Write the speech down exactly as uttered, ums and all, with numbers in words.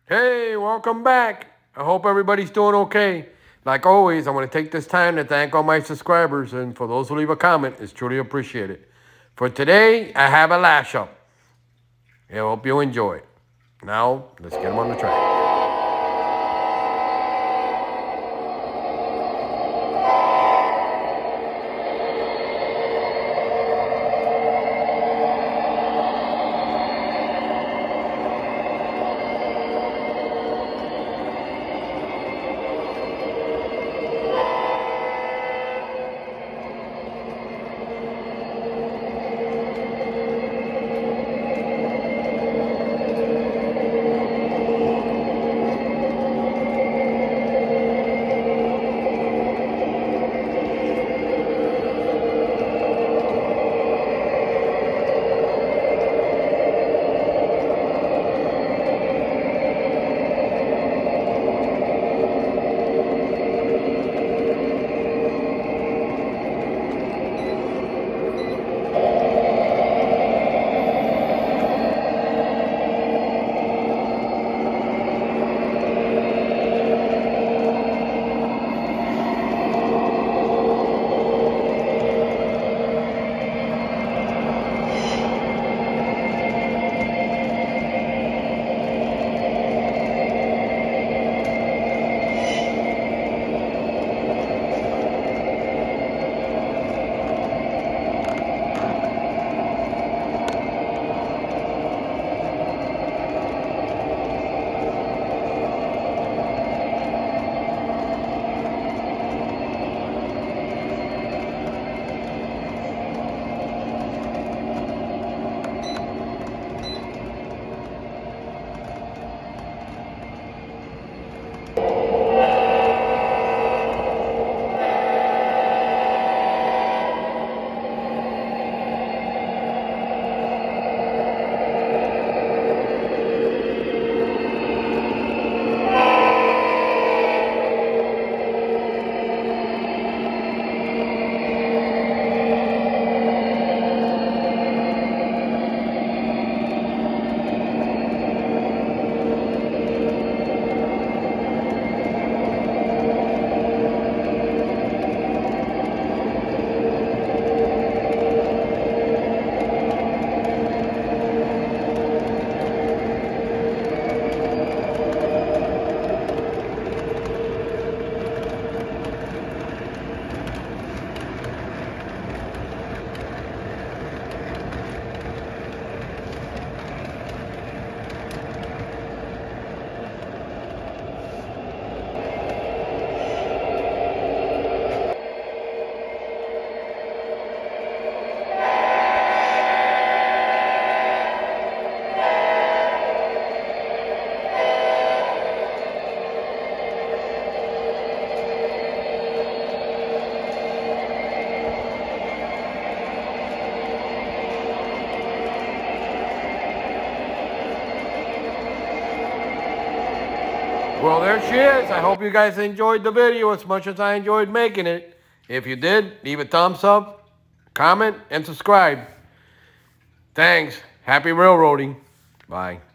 Hey, welcome back. I hope everybody's doing okay. Like always, I want to take this time to thank all my subscribers, and for those who leave a comment, it's truly appreciated. For today, I have a Lash-Up. I hope you enjoy it. Now, let's get them on the track. Well, there she is. I hope you guys enjoyed the video as much as I enjoyed making it. If you did, leave a thumbs up, comment, and subscribe. Thanks. Happy railroading. Bye.